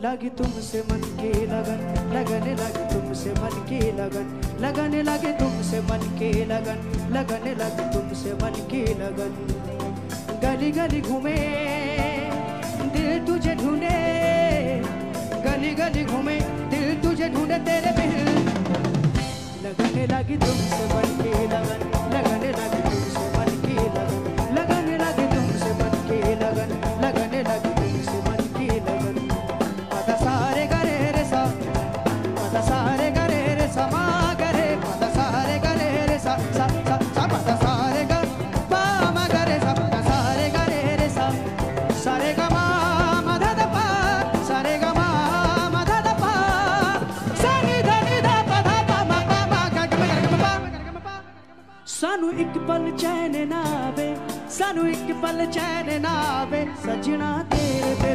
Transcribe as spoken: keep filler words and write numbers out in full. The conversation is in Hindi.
लगी तुमसे मन की लगन, लगने लगी तुमसे मन की लगन, लगने लगी तुमसे मन की लगन, लगने लगी तुमसे मन की लगन। गली गली घूमे दिल तुझे ढूंढे, गली गली घूमे दिल तुझे ढूंढे तेरे बिन। लगने लगी तुमसे मन की लगन, लगने लगी तुमसे मन की लगन, लगने लगी तुमसे मन की लगन, लगने लगी तुमसे मन की लगन। पता सारे गरे रे सा, पता सारे गरे रे सा मा गरे, पता सारे गरे रे सा सा सा सा, पता सारे ग पा मा गरे सा, पता सारे गरे रे सा, सारे ग मा मा धा धा पा, सारे ग मा मा धा धा पा, सा नि धा नि धा पा धा पा मा पा मा गा ग ग ग पा ग ग पा। सानू एक पल चैन ना आवे, सानू एक पल चैन ना आवे, सजना तेरे